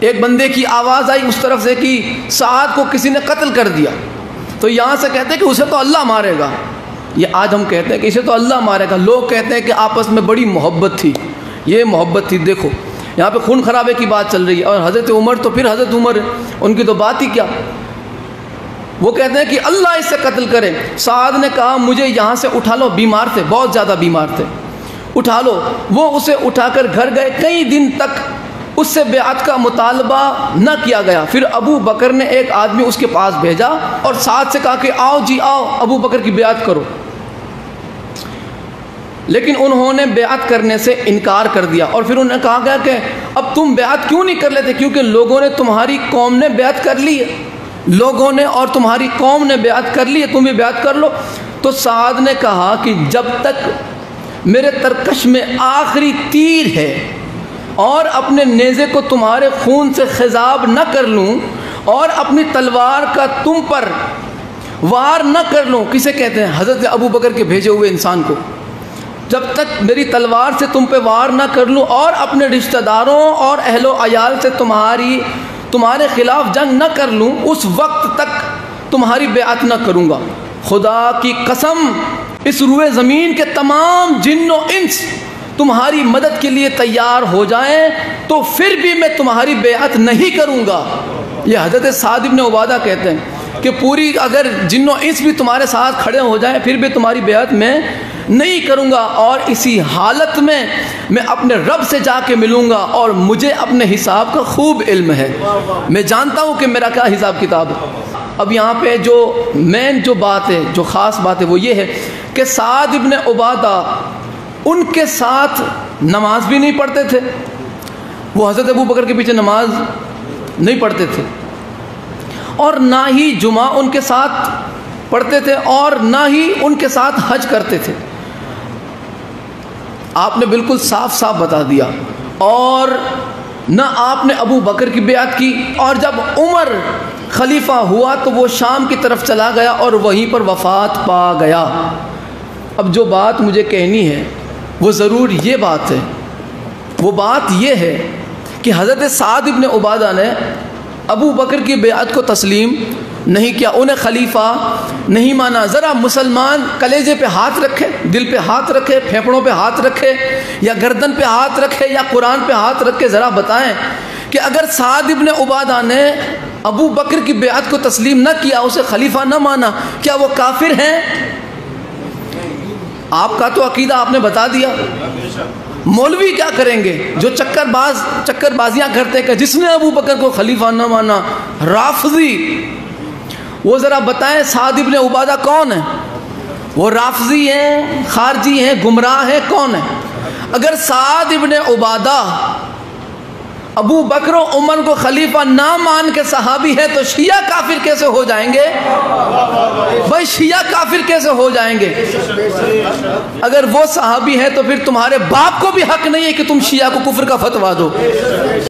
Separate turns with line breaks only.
ایک بندے کی آواز آئی اس طرف سے کہ سعد کو کسی نے قتل کر دیا، تو یہاں سے کہتے ہیں کہ اسے تو اللہ مارے گا۔ یہ آج ہم کہتے ہیں کہ اسے تو اللہ مارے گا، لوگ کہتے ہیں کہ آپس میں بڑی محبت تھی، یہ محبت تھی۔ دیکھو یہاں پہ خون خرابے کی بات چل رہی ہے، اور حضرت عمر تو پھر حضرت عمر، ان کی تو بات ہی کیا، وہ کہتے ہیں کہ اللہ اس سے قتل کرے۔ سعد نے کہا مجھے یہاں سے اٹھا لو، بیمار تھے، بہت زیادہ بیمار تھے، اٹھا لو۔ وہ اسے اٹھا کر گھر گئے، کئی دن تک اس سے بیعت کا مطالبہ نہ کیا گیا۔ پھر ابو بکر نے ایک آدمی اس کے پاس بھیجا اور سعد سے کہا کہ آؤ جی آؤ، ابو بکر کی بیعت کرو، لیکن انہوں نے بیعت کرنے سے انکار کر دیا۔ اور پھر انہوں نے کہا گیا کہ اب تم بیعت کیوں نہیں کر لیتے؟ کیونکہ لوگوں نے، تمہاری قوم نے بیعت کر لی ہے، لوگوں نے اور تمہاری قوم نے بیعت کر لی ہے، تم بھی بیعت کر لو۔ تو سعد نے کہا کہ جب تک میرے ترکش میں آخری تیر ہے اور اپنے نیزے کو تمہارے خون سے خضاب نہ کر لوں اور اپنی تلوار کا تم پر وار نہ کر لوں، کسے کہتے ہیں؟ حضرت ابو بکر کے بھیجے ہوئے انسان کو، جب تک میری تلوار سے تم پہ وار نہ کر لوں اور اپنے رشتہ داروں اور اہل و عیال سے تمہارے خلاف جنگ نہ کر لوں، اس وقت تک تمہاری بیعت نہ کروں گا۔ خدا کی قسم اس روئے زمین کے تمام جن و انس تمہاری مدد کے لیے تیار ہو جائیں تو پھر بھی میں تمہاری بیعت نہیں کروں گا۔ یہ حضرت سعد بن عبادہ کہتے ہیں کہ پوری اگر جن و انس بھی تمہارے ساتھ کھڑے ہو جائیں پھر بھی تمہاری بیعت میں نہیں کروں گا، اور اسی حالت میں میں اپنے رب سے جا کے ملوں گا، اور مجھے اپنے حساب کا خوب علم ہے، میں جانتا ہوں کہ میرا کیا حساب کتاب ہے۔ اب یہاں پہ جو مین جو بات ہے، جو خاص بات ہے، وہ یہ ہے کہ سعد بن عبادہ ان کے ساتھ نماز بھی نہیں پڑھتے تھے، وہ حضرت ابو بکر کے پیچھے نماز نہیں پڑھتے تھے، اور نہ ہی جمعہ ان کے ساتھ پڑھتے تھے، اور نہ ہی ان کے ساتھ حج کرتے تھے۔ آپ نے بالکل صاف صاف بتا دیا، اور نہ آپ نے ابو بکر کی بیعت کی، اور جب عمر خلیفہ ہوا تو وہ شام کی طرف چلا گیا اور وہیں پر وفات پا گیا۔ اب جو بات مجھے کہنی ہے وہ ضرور یہ بات ہے، وہ بات یہ ہے کہ حضرت سعد بن عبادہ نے ابو بکر کی بیعت کو تسلیم نہیں کیا، انہیں خلیفہ نہیں مانا۔ ذرا مسلمان کلیجے پہ ہاتھ رکھے، دل پہ ہاتھ رکھے، پھیپھڑوں پہ ہاتھ رکھے، یا گردن پہ ہاتھ رکھے، یا قرآن پہ ہاتھ رکھ کے ذرا بتائیں کہ اگر سعد بن عبادہ نے ابو بکر کی بیعت کو تسلیم نہ کیا، اسے خلیفہ نہ مانا، کیا وہ کافر ہیں؟ آپ کا تو عقیدہ آپ نے بتا دیا، مولوی کیا کریں گے جو چکر بازیاں کرتے ہیں کہ جس نے ابو بکر کو خلیفہ نہ مانا رافضی، وہ ذرا بتائیں سعد بن عبادہ کون ہے؟ وہ رافضی ہیں، خارجی ہیں، گمراہ ہیں، کون ہیں؟ اگر سعد بن عبادہ ابو بکر و عمر کو خلیفہ نہ مان کے صحابی ہے تو شیعہ کافر کیسے ہو جائیں گے؟ بھائی شیعہ کافر کیسے ہو جائیں گے؟ اگر وہ صحابی ہے تو پھر تمہارے باپ کو بھی حق نہیں ہے کہ تم شیعہ کو کفر کا فتویٰ دو۔